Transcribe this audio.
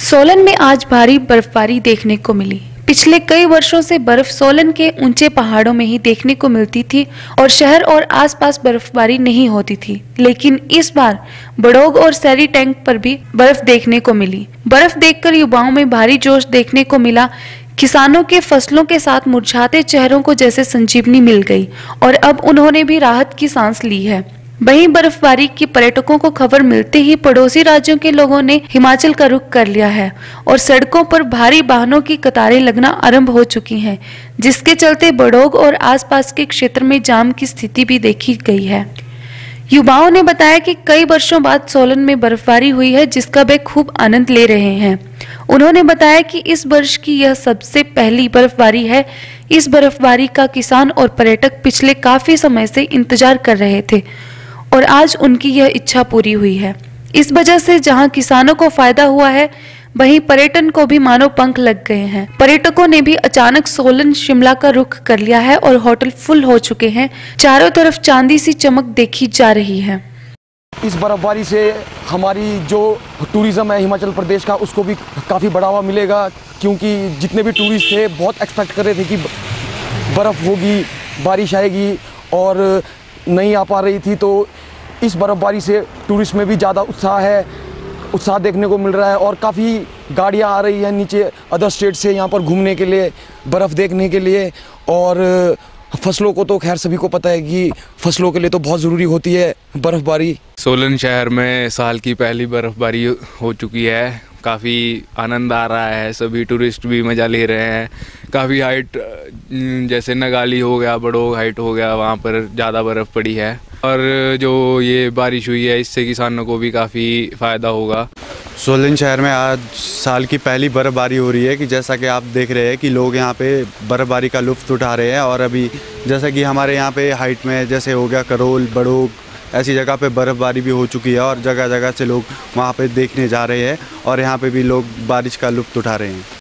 सोलन में आज भारी बर्फबारी देखने को मिली। पिछले कई वर्षों से बर्फ सोलन के ऊंचे पहाड़ों में ही देखने को मिलती थी और शहर और आसपास बर्फबारी नहीं होती थी, लेकिन इस बार बड़ोग और सैरी टैंक पर भी बर्फ देखने को मिली। बर्फ देखकर युवाओं में भारी जोश देखने को मिला। किसानों के फसलों के साथ मुरझाते चेहरों को जैसे संजीवनी मिल गई और अब उन्होंने भी राहत की सांस ली है। वहीं बर्फबारी की पर्यटकों को खबर मिलते ही पड़ोसी राज्यों के लोगों ने हिमाचल का रुख कर लिया है और सड़कों पर भारी वाहनों की कतारें लगना आरंभ हो चुकी हैं, जिसके चलते बड़ोग और आसपास के क्षेत्र में जाम की स्थिति भी देखी गई है। युवाओं ने बताया कि कई वर्षों बाद सोलन में बर्फबारी हुई है, जिसका वे खूब आनंद ले रहे हैं। उन्होंने बताया कि इस वर्ष की यह सबसे पहली बर्फबारी है। इस बर्फबारी का किसान और पर्यटक पिछले काफी समय से इंतजार कर रहे थे और आज उनकी यह इच्छा पूरी हुई है। इस वजह से जहां किसानों को फायदा हुआ है, वहीं पर्यटन को भी मानो पंख लग गए हैं। पर्यटकों ने भी अचानक सोलन शिमला का रुख कर लिया है और होटल फुल हो चुके हैं। चारों तरफ चांदी सी चमक देखी जा रही है। इस बर्फबारी से हमारी जो टूरिज्म है हिमाचल प्रदेश का, उसको भी काफ़ी बढ़ावा मिलेगा, क्योंकि जितने भी टूरिस्ट थे बहुत एक्सपेक्ट कर रहे थे कि बर्फ़ होगी, बारिश आएगी और नहीं आ पा रही थी। तो इस बर्फबारी से टूरिस्ट में भी ज़्यादा उत्साह देखने को मिल रहा है और काफ़ी गाड़ियां आ रही हैं नीचे अदर स्टेट से यहाँ पर घूमने के लिए, बर्फ़ देखने के लिए। और फसलों को तो खैर सभी को पता है कि फसलों के लिए तो बहुत ज़रूरी होती है बर्फबारी। सोलन शहर में साल की पहली बर्फबारी हो चुकी है। काफ़ी आनंद आ रहा है, सभी टूरिस्ट भी मज़ा ले रहे हैं। काफ़ी हाइट जैसे नगाली हो गया, बड़ोग हाइट हो गया, वहाँ पर ज़्यादा बर्फ़ पड़ी है और जो ये बारिश हुई है इससे किसानों को भी काफ़ी फ़ायदा होगा। सोलन शहर में आज साल की पहली बर्फ़बारी हो रही है कि जैसा कि आप देख रहे हैं कि लोग यहाँ पे बर्फ़बारी का लुत्फ़ उठा रहे हैं। और अभी जैसा कि हमारे यहाँ पे हाइट में जैसे हो गया करोल, बड़ोग, ऐसी जगह पे बर्फ़बारी भी हो चुकी है और जगह जगह से लोग वहाँ पे देखने जा रहे हैं और यहाँ पे भी लोग बारिश का लुत्फ़ उठा रहे हैं।